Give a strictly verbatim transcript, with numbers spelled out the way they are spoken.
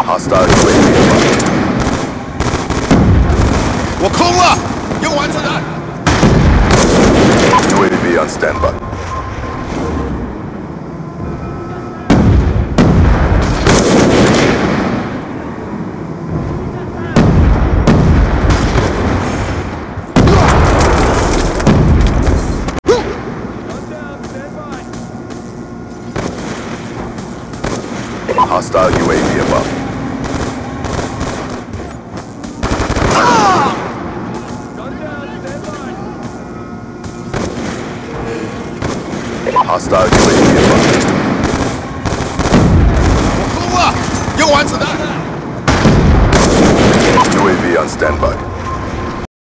Hostile U A V above. 我空了，用完子弹。 U A V on standby. Hostile U A V above. Hostile U A V above. 我空了，用完子弹。 U A V on standby.